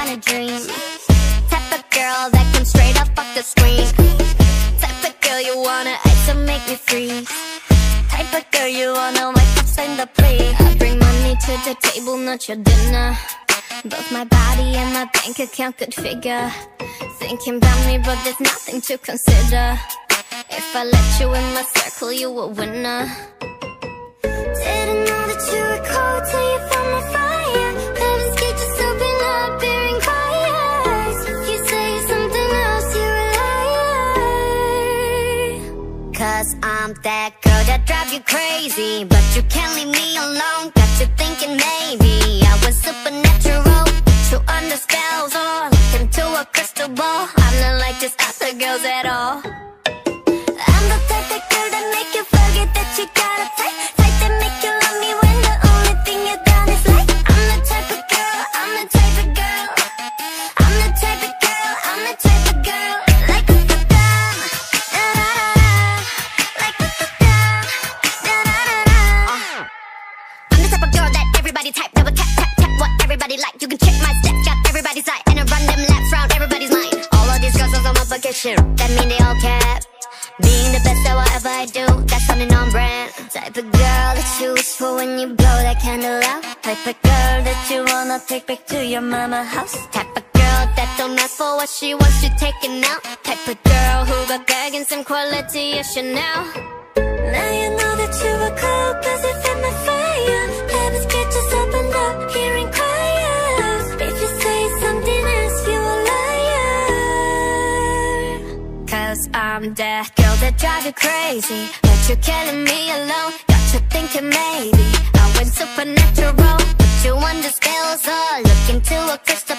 kinda dream. Type of girl that can straight up fuck the screen. Type of girl you wanna ice and make me freeze. Type of girl you wanna wake up in the plate. I bring money to the table, not your dinner. Both my body and my bank account could figure. Thinking about me, but there's nothing to consider. If I let you in my circle, you a winner. Didn't know that you were cold till you found my fire. Heaven's gate just open up, hearing choirs. If you say something else, you're a liar. Cause I'm that girl that drives you crazy, but you can't leave me alone. Got you thinking maybe I was supernatural, put you under spells or look into a crystal ball. I'm not like just other girls at all. I'm the type of girl that make you forget that you got a type. Type that make you love me when the only thing you done is like. I'm the type of girl, I'm the type of girl. I'm the type of girl, I'm the type of girl. Like a da-da-da, like a da-da, da-da-da-da. I'm the type of girl that everybody type, double tap, tap, tap, what everybody like. You can check my steps, got everybody's eye, and I run them laps round everybody's mind. All of these girls on my bucket shit, that mean they all cap. Being the best at whatever I do, that's something on brand. Type of girl that you wish for when you blow that candle out. Type of girl that you wanna take back to your mama house. Type of girl that don't ask for what she wants, you taking out. Type of girl who got bag and some quality of Chanel. Now you know that you were cold cause you fed my fire. Heaven's gate just opened up, hearing choirs. If you say something else, you a liar. Cause I'm that girl that drive you crazy, but you're killing me alone. Got you thinking maybe I went supernatural, put you under spells or look into a crystal